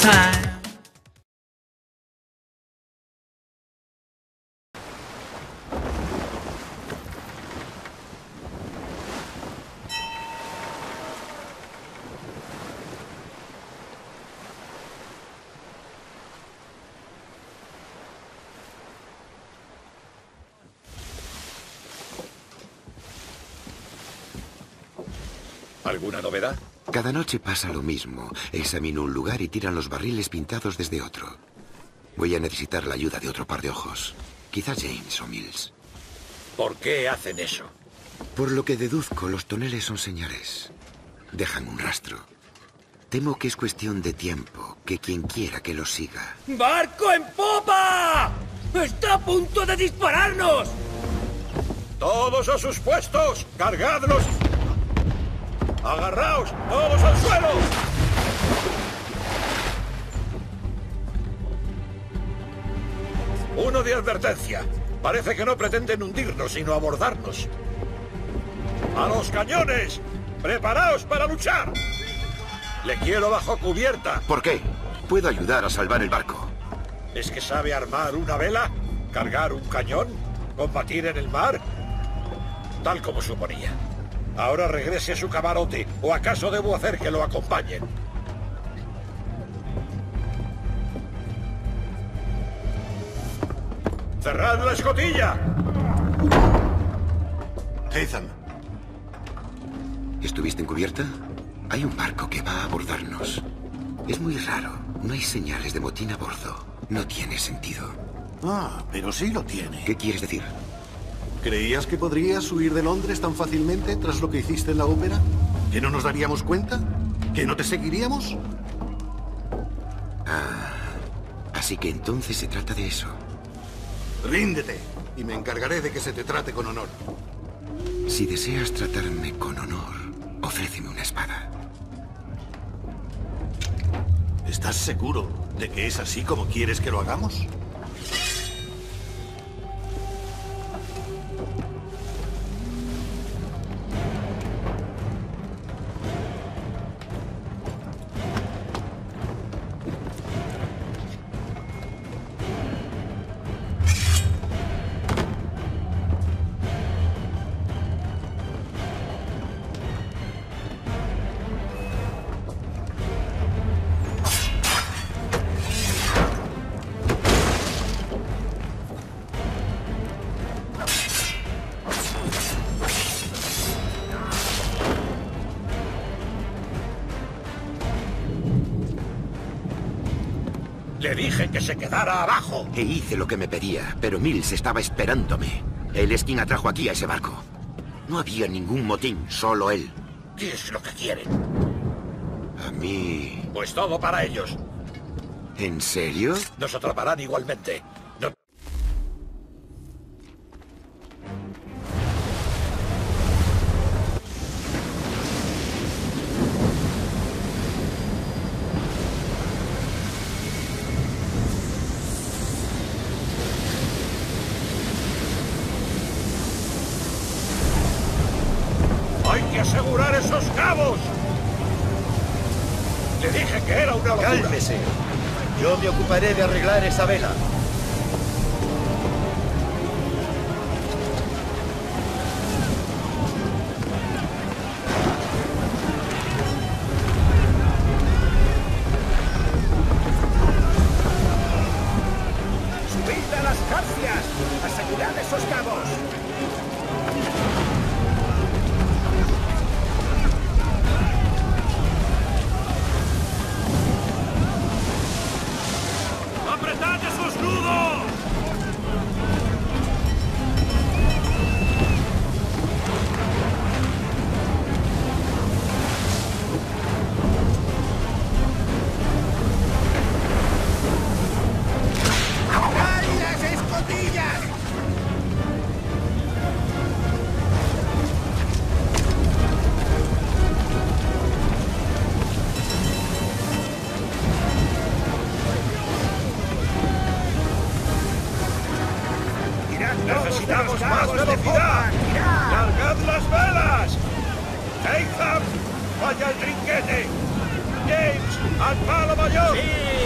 time. ¿Alguna novedad? Cada noche pasa lo mismo. Examino un lugar y tiran los barriles pintados desde otro. Voy a necesitar la ayuda de otro par de ojos. Quizá James o Mills. ¿Por qué hacen eso? Por lo que deduzco, los toneles son señales. Dejan un rastro. Temo que es cuestión de tiempo, que quien quiera que los siga. ¡Barco en popa! ¡Está a punto de dispararnos! ¡Todos a sus puestos! ¡Cargadlos! ¡Agarraos! ¡Todos al suelo! Uno de advertencia. Parece que no pretenden hundirnos, sino abordarnos. ¡A los cañones! ¡Preparaos para luchar! Le quiero bajo cubierta. ¿Por qué? Puedo ayudar a salvar el barco. ¿Es que sabe armar una vela? ¿Cargar un cañón? ¿Combatir en el mar? Tal como suponía. Ahora regrese a su camarote, ¿o acaso debo hacer que lo acompañen? ¡Cerrad la escotilla! Hatham. ¿Estuviste en cubierta? Hay un barco que va a abordarnos. Es muy raro. No hay señales de motín a bordo. No tiene sentido. Ah, pero sí lo tiene. ¿Qué quieres decir? ¿Creías que podrías huir de Londres tan fácilmente tras lo que hiciste en la ópera? ¿Que no nos daríamos cuenta? ¿Que no te seguiríamos? Así que entonces se trata de eso. Ríndete, y me encargaré de que se te trate con honor. Si deseas tratarme con honor, ofréceme una espada. ¿Estás seguro de que es así como quieres que lo hagamos? Le dije que se quedara abajo. E hice lo que me pedía, pero Mills estaba esperándome. Él es quien atrajo aquí a ese barco. No había ningún motín, solo él. ¿Qué es lo que quieren? A mí... Pues todo para ellos. ¿En serio? Nos atraparán igualmente. No... ¡Hay que asegurar esos cabos! Le dije que era una locura. ¡Cálmese! Yo me ocuparé de arreglar esa vela. ¡Subid a las jarcias! ¡Asegurad esos cabos! ¡Apretad esos nudos! ¡Abrid las escotillas! ¡Necesitamos más velocidad! ¡Cargad las velas! ¡Hatham! ¡Vaya el trinquete! ¡James! ¡Al palo mayor! ¡Sí!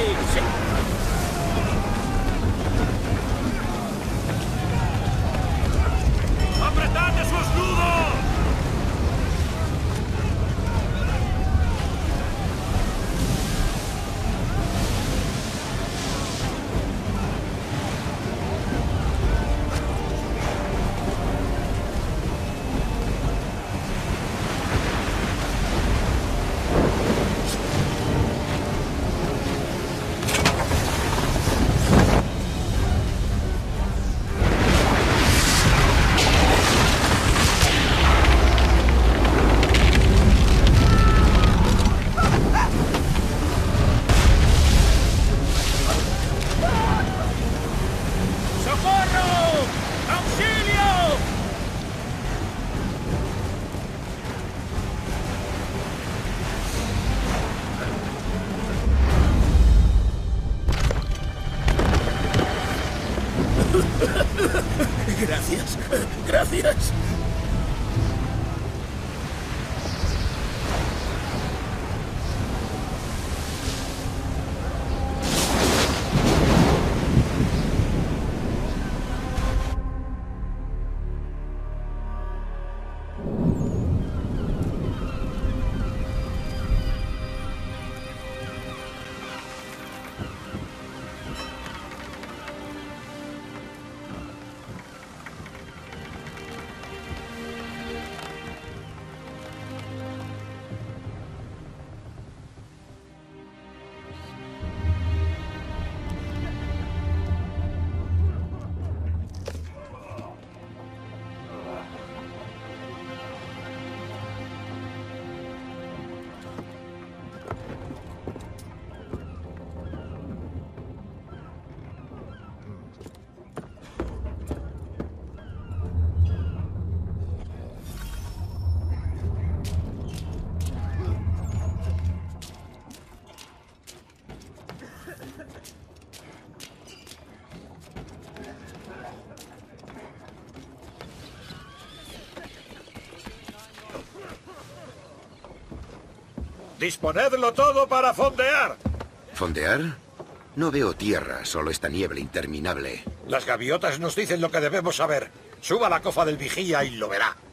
Disponedlo todo para fondear. ¿Fondear? No veo tierra, solo esta niebla interminable. Las gaviotas nos dicen lo que debemos saber. Suba a la cofa del vigía y lo verá.